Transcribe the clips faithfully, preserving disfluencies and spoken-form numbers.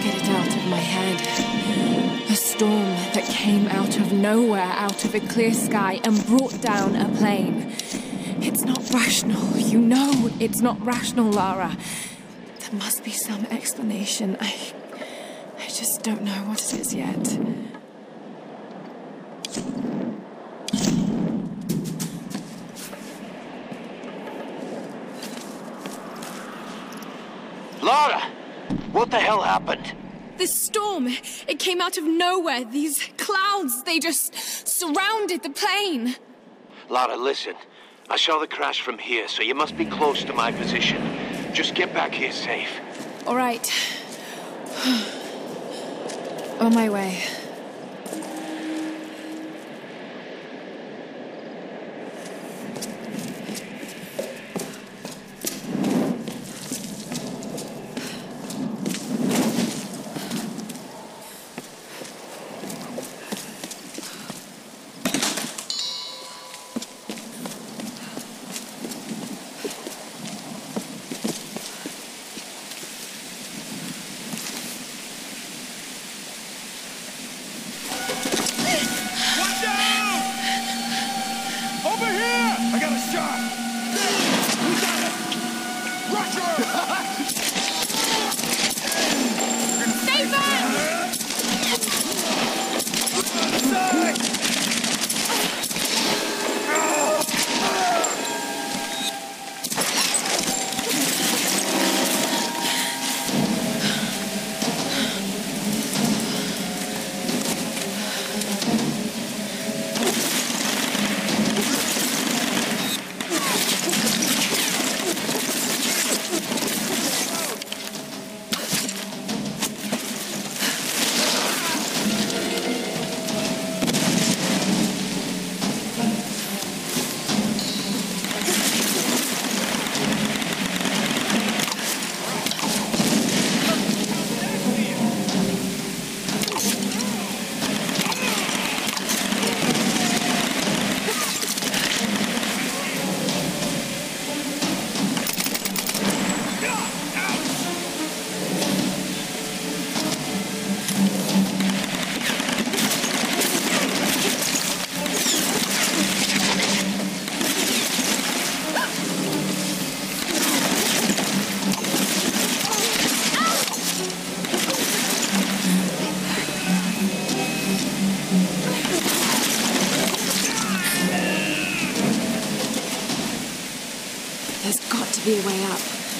get it out of my head. A storm that came out of nowhere, out of a clear sky, and brought down a plane. It's not rational. You know it's not rational, Lara. There must be some explanation. I... I just don't know what it is yet. Lara! What the hell happened? This storm, it came out of nowhere. These clouds, they just surrounded the plane. Lara, listen. I saw the crash from here, so you must be close to my position. Just get back here safe. All right. On my way. Be a way up.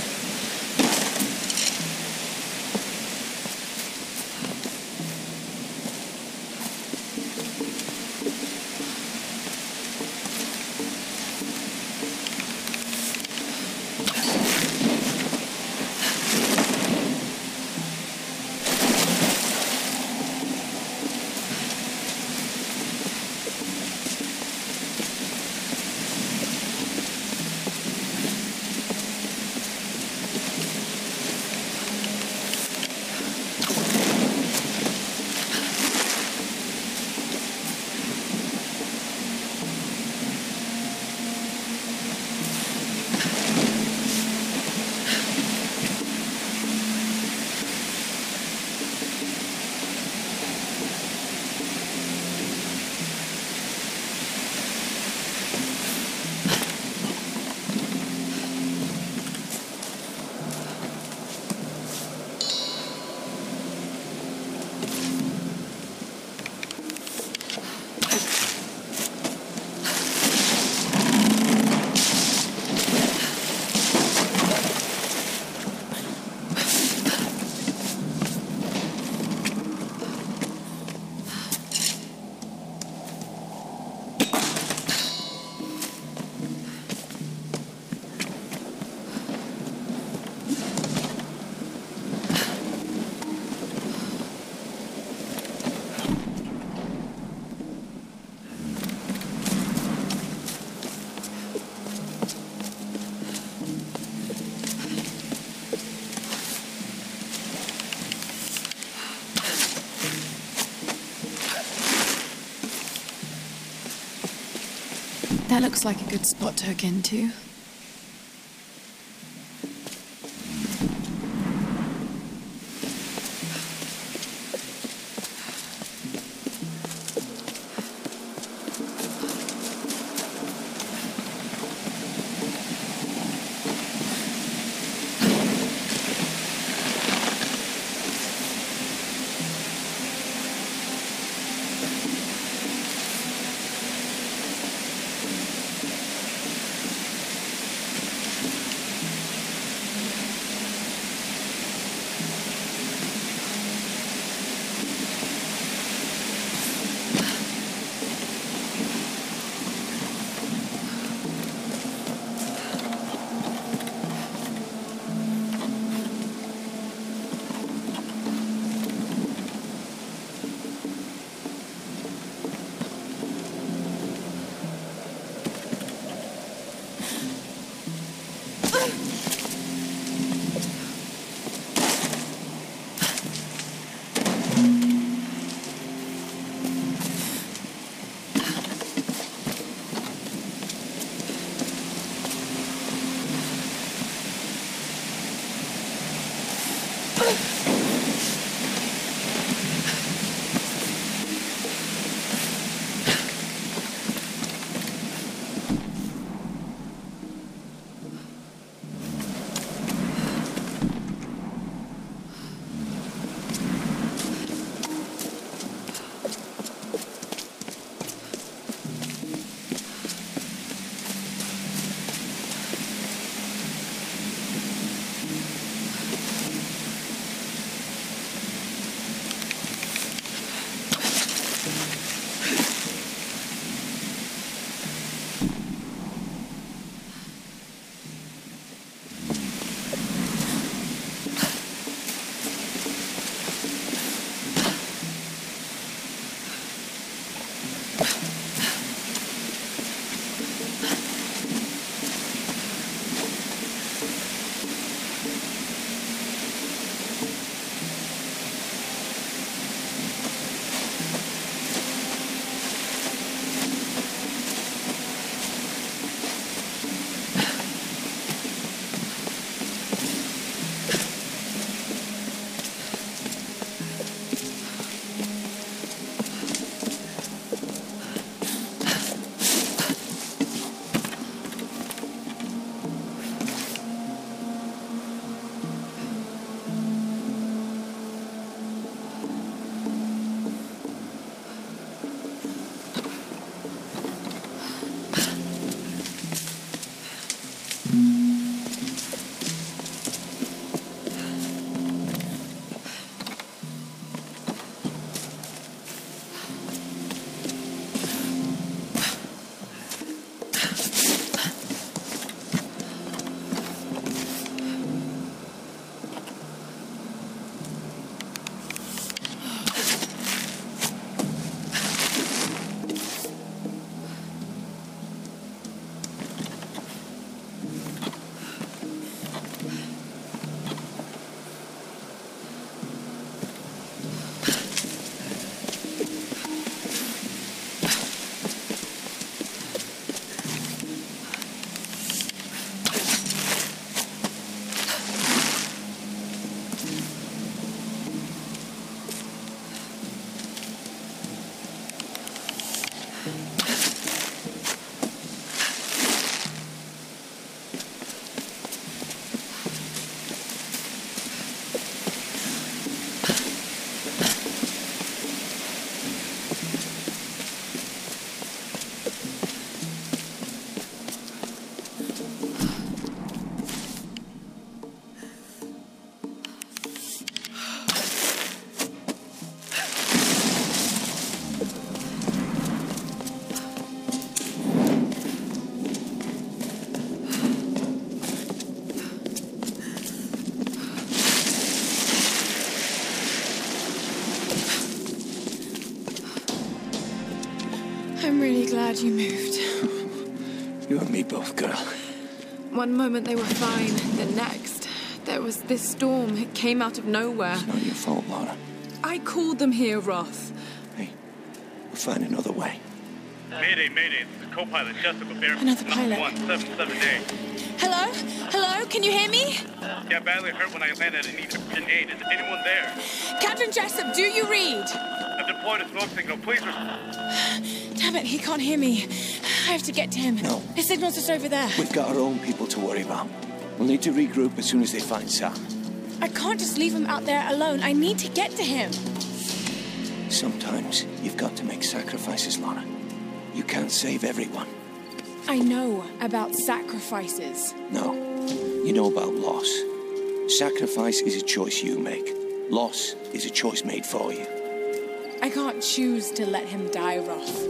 That looks like a good spot to hook into. I'm really glad you moved. You and me both, girl. One moment they were fine, the next, there was this storm. It came out of nowhere. It's not your fault, Lara. I called them here, Roth. Hey, we'll find another way. Mayday, mayday. This is co-pilot Jessica Bear. Another pilot. one seven seven A. Hello? Hello? Can you hear me? Yeah, badly hurt when I landed and needed urgent aid. Is anyone there? Captain Jessup, do you read? I've deployed a smoke signal. Please respond. Damn it, he can't hear me. I have to get to him. No. His signal's just over there. We've got our own people to worry about. We'll need to regroup as soon as they find Sam. I can't just leave him out there alone. I need to get to him. Sometimes you've got to make sacrifices, Lara. You can't save everyone. I know about sacrifices. No. You know about loss. Sacrifice is a choice you make. Loss is a choice made for you. I can't choose to let him die, Roth.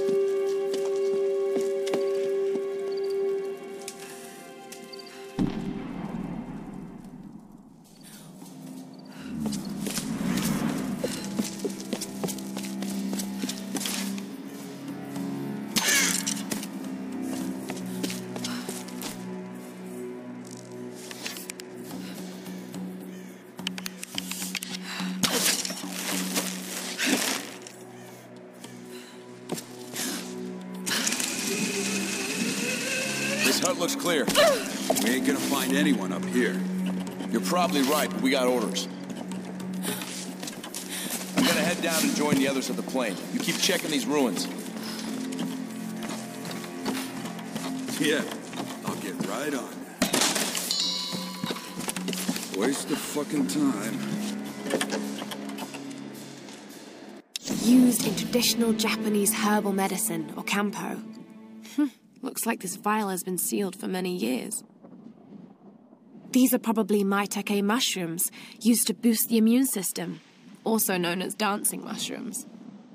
This hut looks clear. We ain't gonna find anyone up here. You're probably right, but we got orders. I'm gonna head down and join the others at the plane. You keep checking these ruins. Yeah, I'll get right on that. Waste of fucking time. Used in traditional Japanese herbal medicine, or Kampo. Looks like this vial has been sealed for many years. These are probably maitake mushrooms, used to boost the immune system, also known as dancing mushrooms.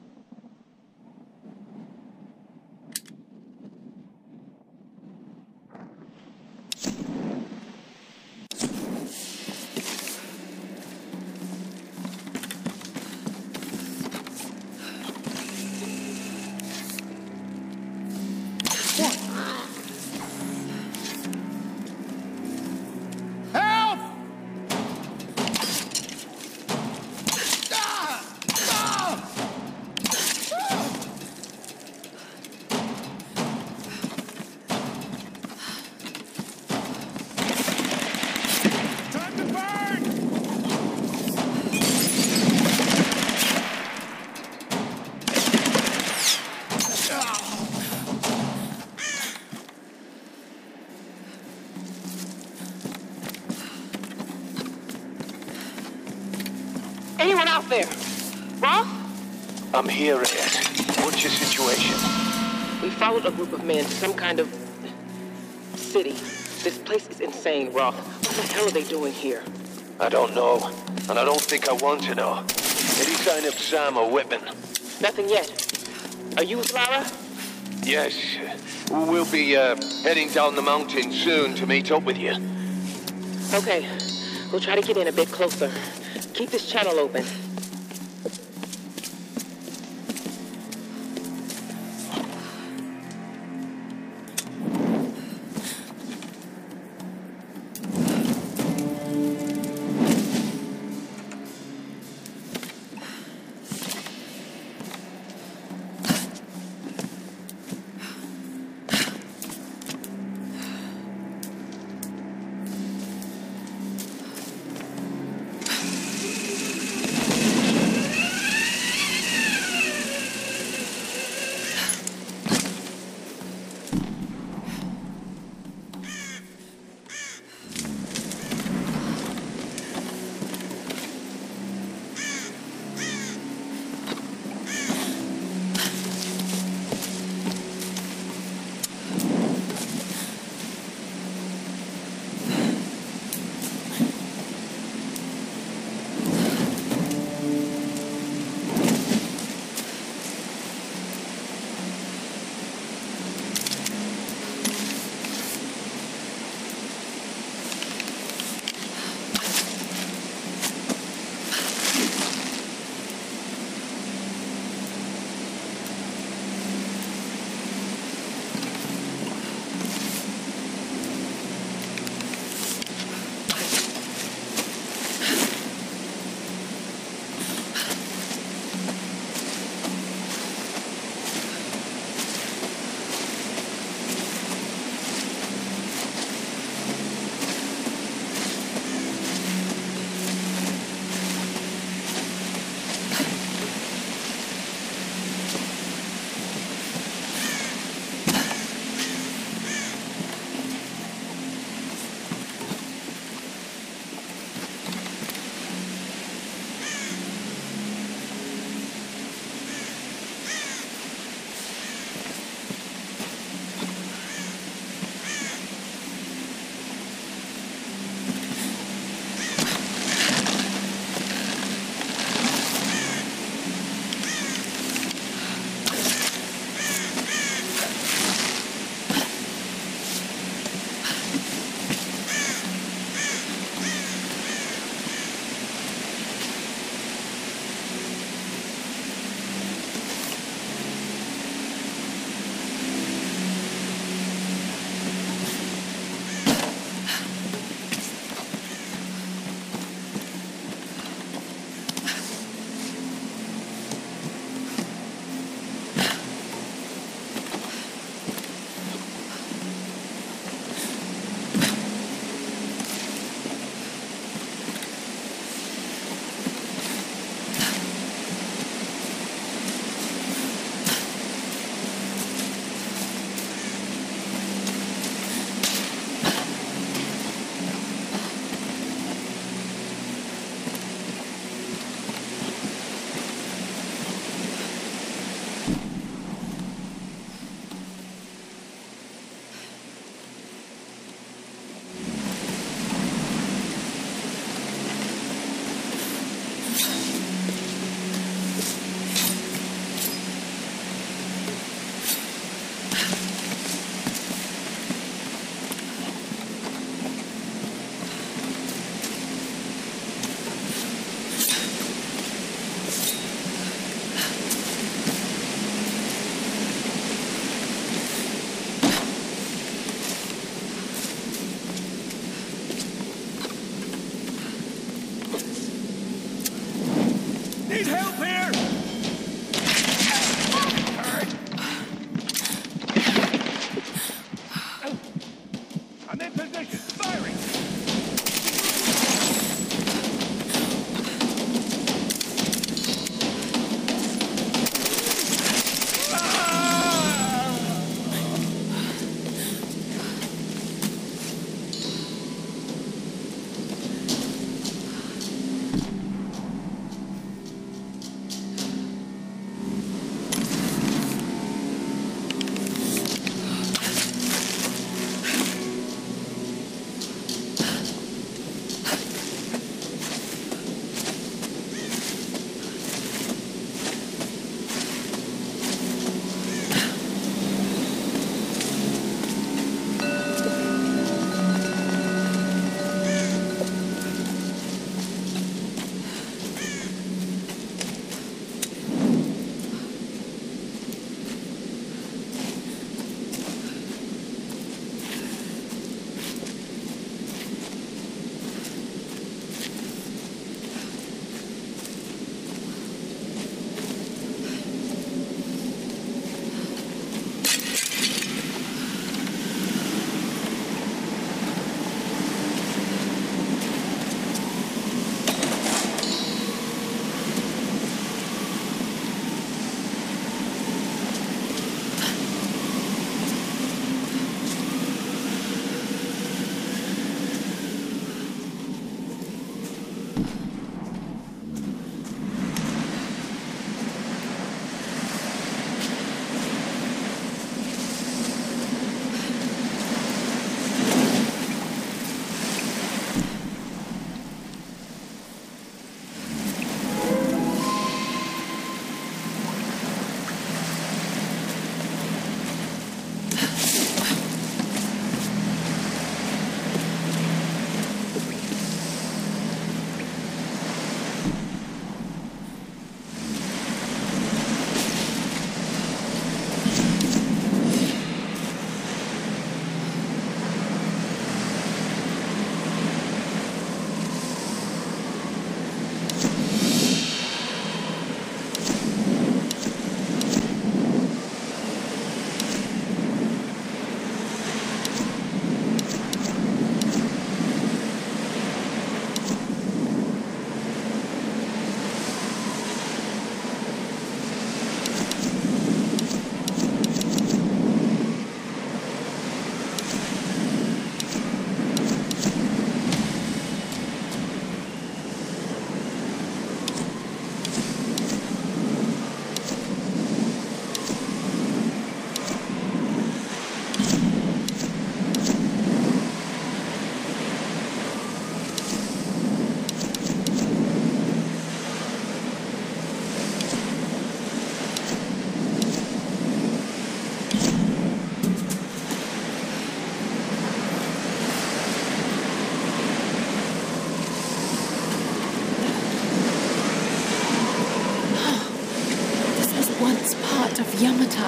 Anyone out there? Roth? I'm here, Ed. What's your situation? We followed a group of men to some kind of city. This place is insane, Roth. What the hell are they doing here? I don't know, and I don't think I want to know. Any sign of Sam or Whitman? Nothing yet. Are you with Lara? Yes. We'll be uh, heading down the mountain soon to meet up with you. Okay. We'll try to get in a bit closer. Keep this channel open.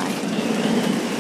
lie.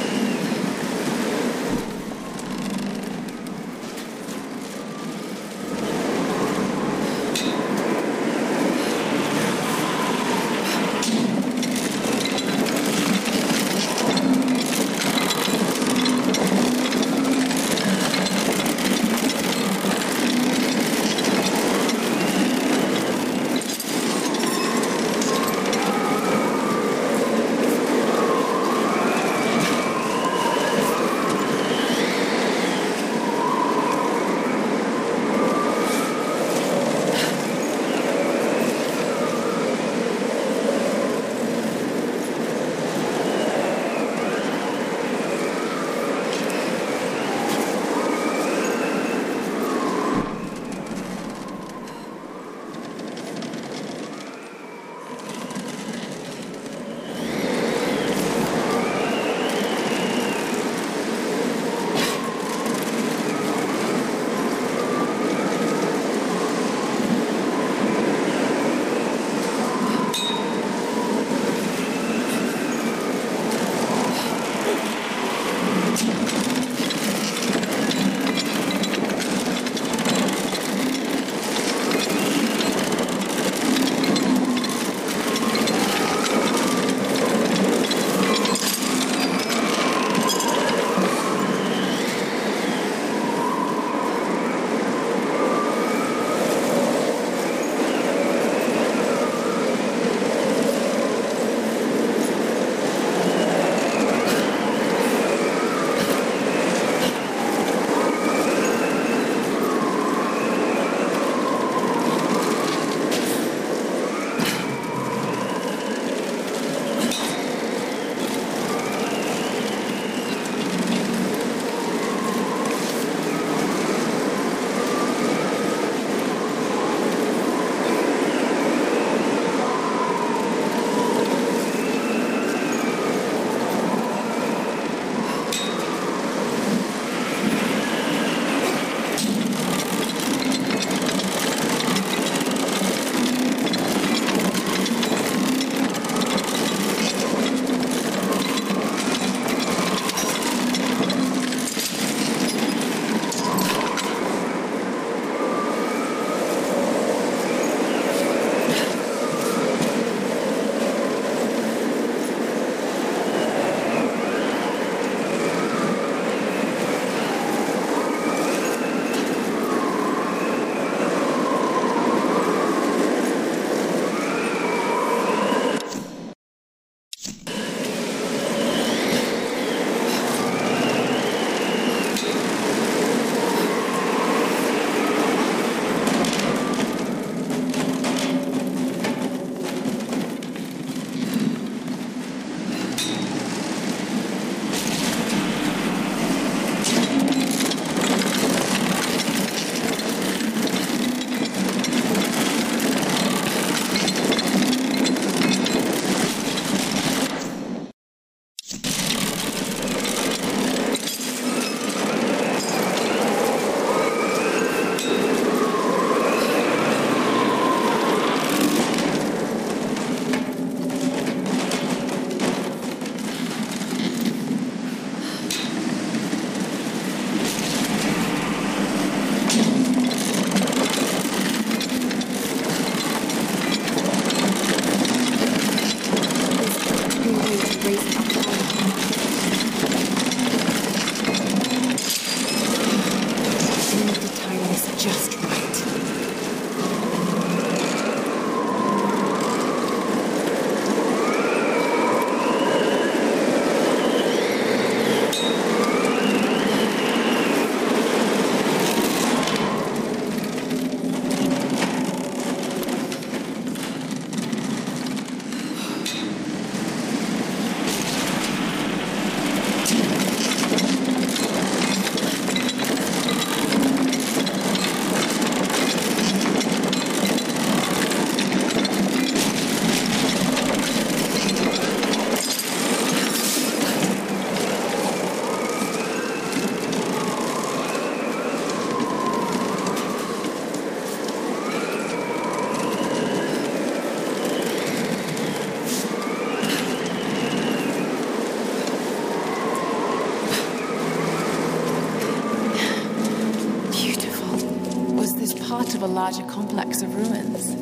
part of a larger complex of ruins.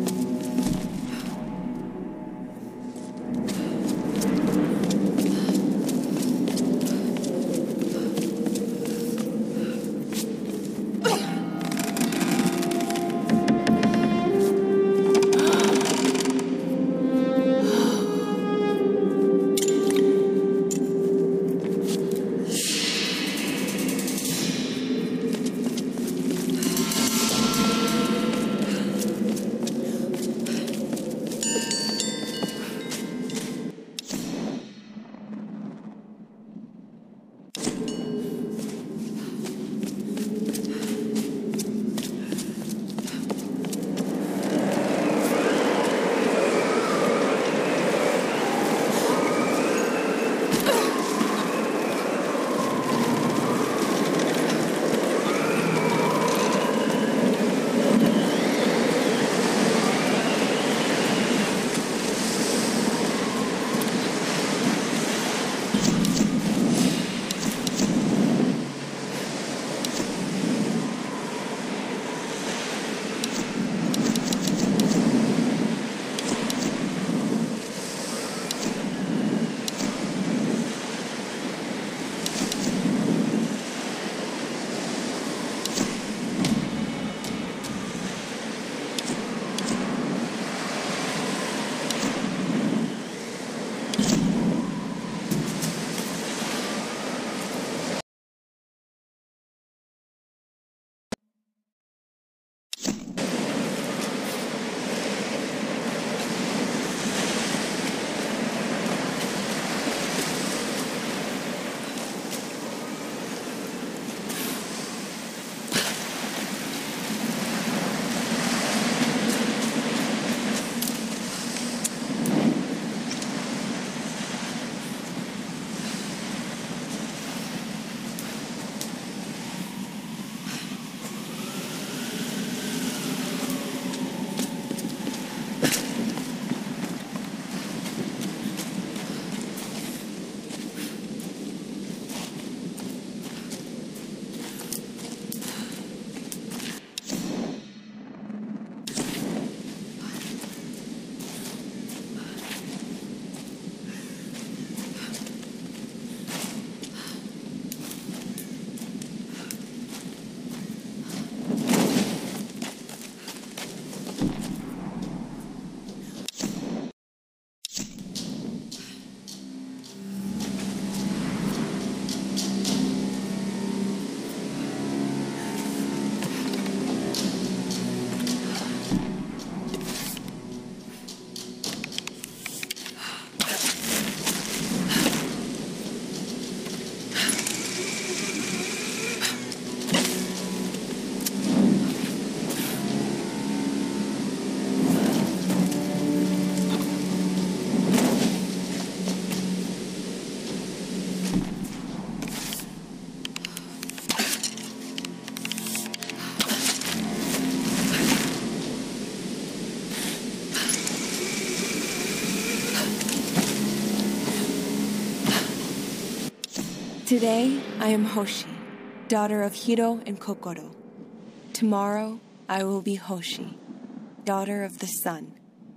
Today, I am Hoshi, daughter of Hiro and Kokoro. Tomorrow, I will be Hoshi, daughter of the sun.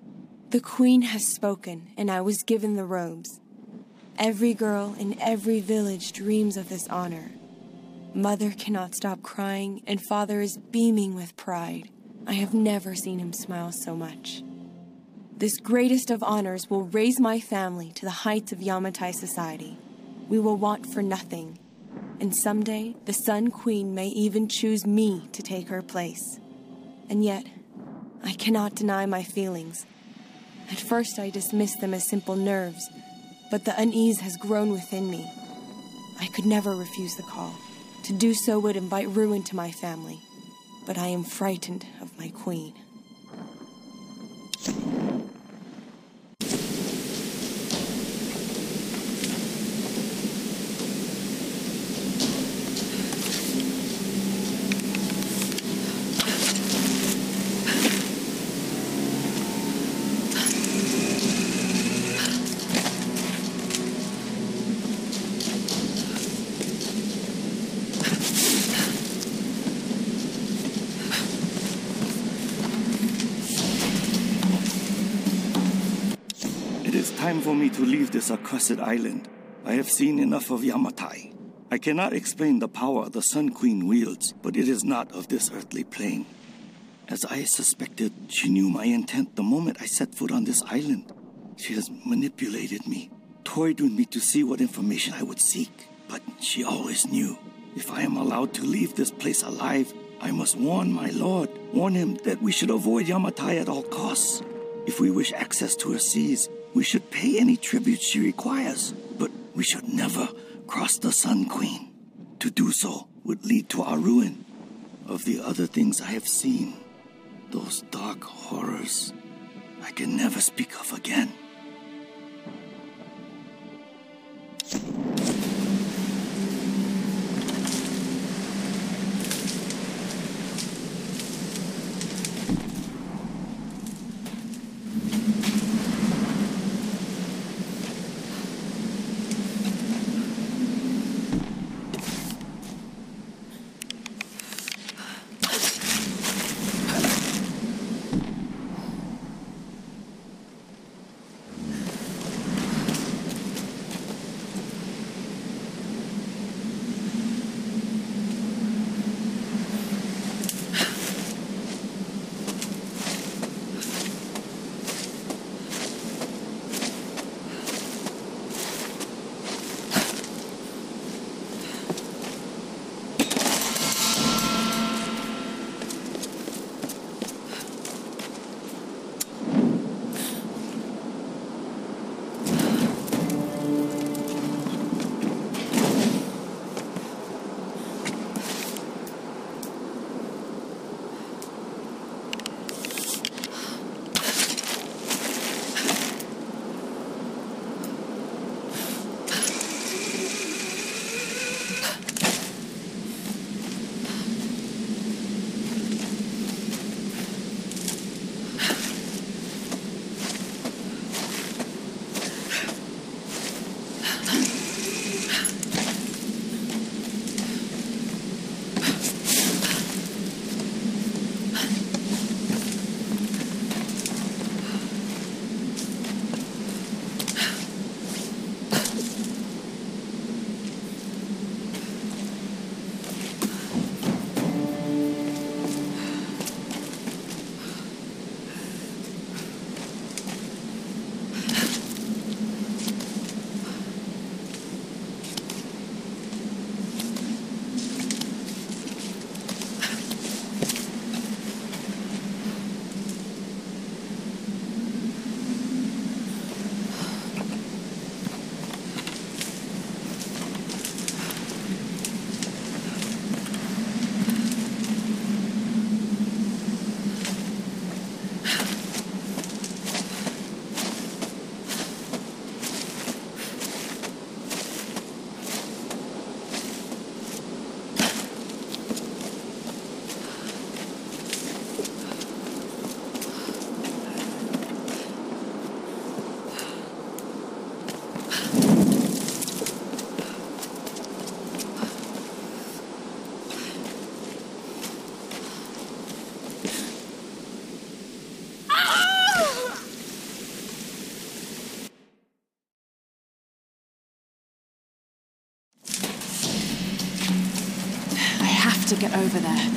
The queen has spoken, and I was given the robes. Every girl in every village dreams of this honor. Mother cannot stop crying, and father is beaming with pride. I have never seen him smile so much. This greatest of honors will raise my family to the heights of Yamatai society. We will want for nothing, and someday the Sun Queen may even choose me to take her place. And yet, I cannot deny my feelings. At first I dismissed them as simple nerves, but the unease has grown within me. I could never refuse the call. To do so would invite ruin to my family, but I am frightened of my queen. time for me to leave this accursed island. I have seen enough of Yamatai. I cannot explain the power the Sun Queen wields, but it is not of this earthly plane. As I suspected, she knew my intent the moment I set foot on this island. She has manipulated me, toyed with me to see what information I would seek. But she always knew. If I am allowed to leave this place alive, I must warn my lord, warn him that we should avoid Yamatai at all costs. If we wish access to her seas, we should pay any tribute she requires, but we should never cross the Sun Queen. To do so would lead to our ruin. Of the other things I have seen, those dark horrors, I can never speak of again. To get over there.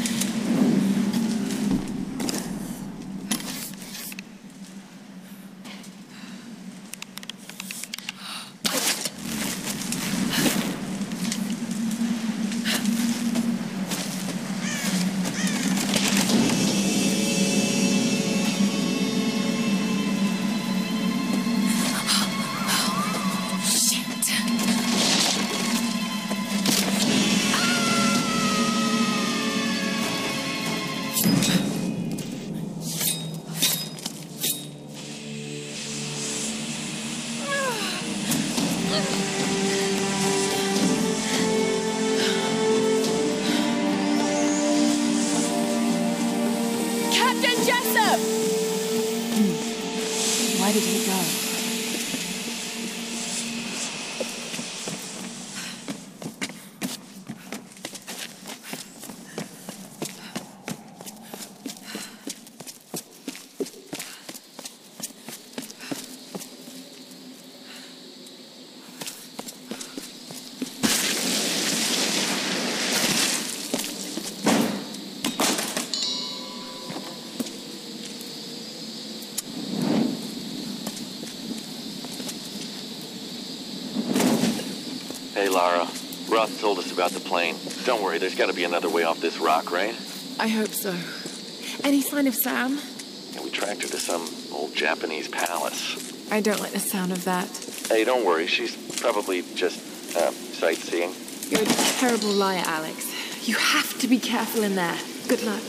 Lara. Roth told us about the plane. Don't worry, there's gotta be another way off this rock, right? I hope so. Any sign of Sam? And we tracked her to some old Japanese palace. I don't like the sound of that. Hey, don't worry, she's probably just, uh, sightseeing. You're a terrible liar, Alex. You have to be careful in there. Good luck.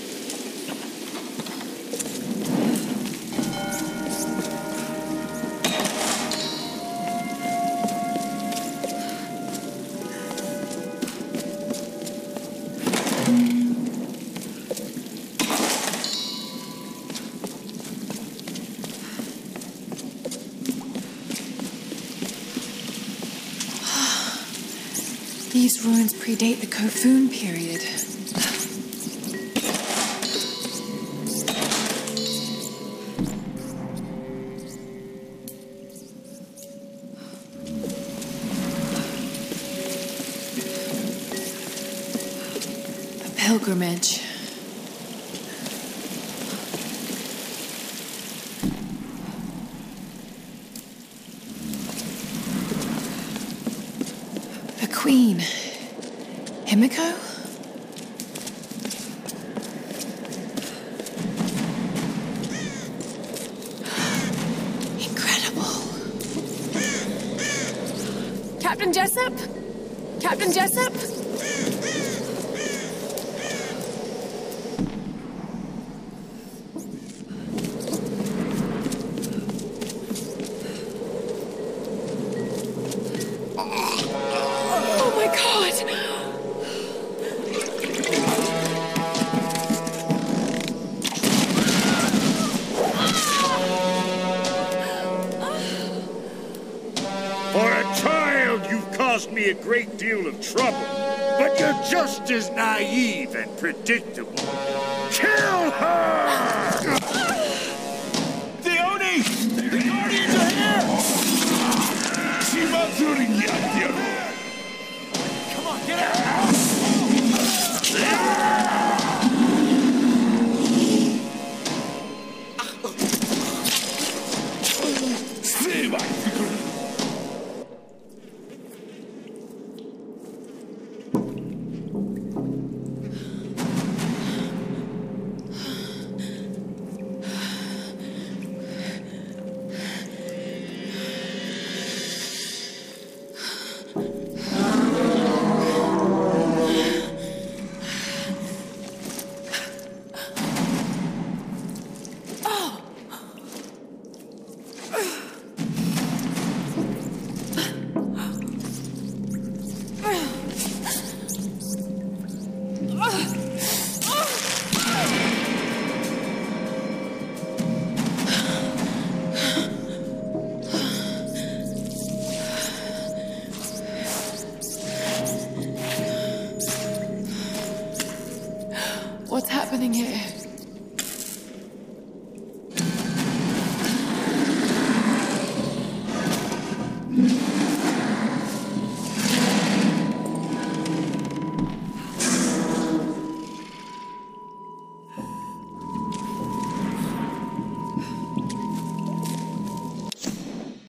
These ruins predate the Kofun period. A pilgrimage. Queen. Himiko? Incredible. Captain Jessup? Captain Jessup? Me a great deal of trouble, but you're just as naive and predictable. Kill her! Dione! The Guardians are here! Come on, get out! What's happening here?